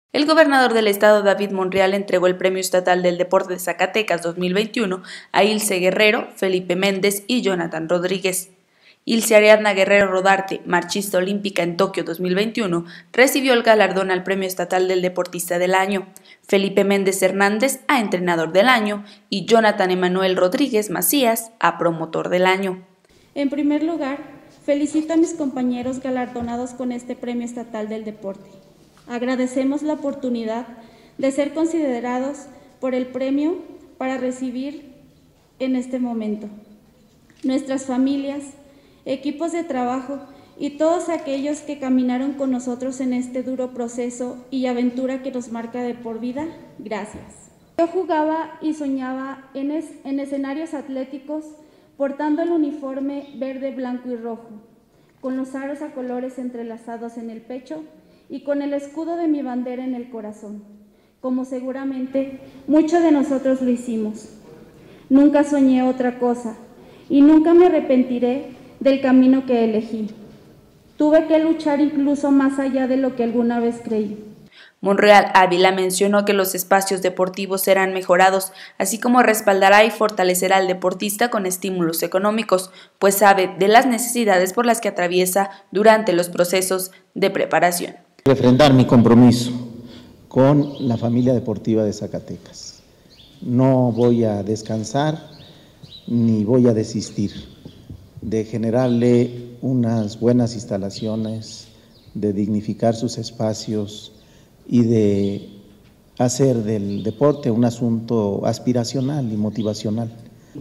El gobernador del estado, David Monreal, entregó el Premio Estatal del Deporte de Zacatecas 2021 a Ilse Guerrero, Felipe Méndez y Jonathan Rodríguez. Ilse Ariadna Guerrero Rodarte, marchista olímpica en Tokio 2021, recibió el galardón al Premio Estatal del Deportista del Año, Felipe Méndez Hernández a Entrenador del Año y Jonathan Emanuel Rodríguez Macías a Promotor del Año. En primer lugar, felicito a mis compañeros galardonados con este Premio Estatal del Deporte. Agradecemos la oportunidad de ser considerados por el premio para recibir en este momento. Nuestras familias, equipos de trabajo y todos aquellos que caminaron con nosotros en este duro proceso y aventura que nos marca de por vida, gracias. Yo jugaba y soñaba en escenarios atléticos portando el uniforme verde, blanco y rojo, con los aros a colores entrelazados en el pecho y con el escudo de mi bandera en el corazón, como seguramente muchos de nosotros lo hicimos. Nunca soñé otra cosa y nunca me arrepentiré del camino que elegí. Tuve que luchar incluso más allá de lo que alguna vez creí. Monreal Ávila mencionó que los espacios deportivos serán mejorados, así como respaldará y fortalecerá al deportista con estímulos económicos, pues sabe de las necesidades por las que atraviesa durante los procesos de preparación. Refrendar mi compromiso con la familia deportiva de Zacatecas. No voy a descansar ni voy a desistir de generarle unas buenas instalaciones, de dignificar sus espacios y de hacer del deporte un asunto aspiracional y motivacional.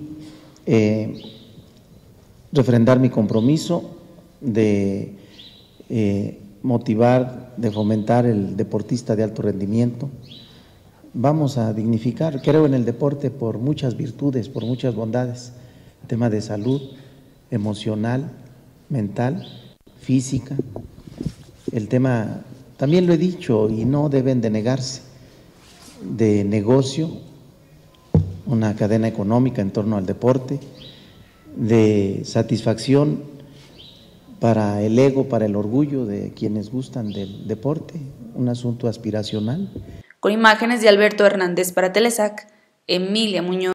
Refrendar mi compromiso de motivar, de fomentar el deportista de alto rendimiento. Vamos a dignificar, creo en el deporte por muchas virtudes, por muchas bondades, tema de salud emocional, mental, física, el tema, también lo he dicho y no deben de negarse, de negocio, una cadena económica en torno al deporte, de satisfacción para el ego, para el orgullo de quienes gustan del deporte, un asunto aspiracional. Con imágenes de Alberto Hernández para Telesac, Emilia Muñoz.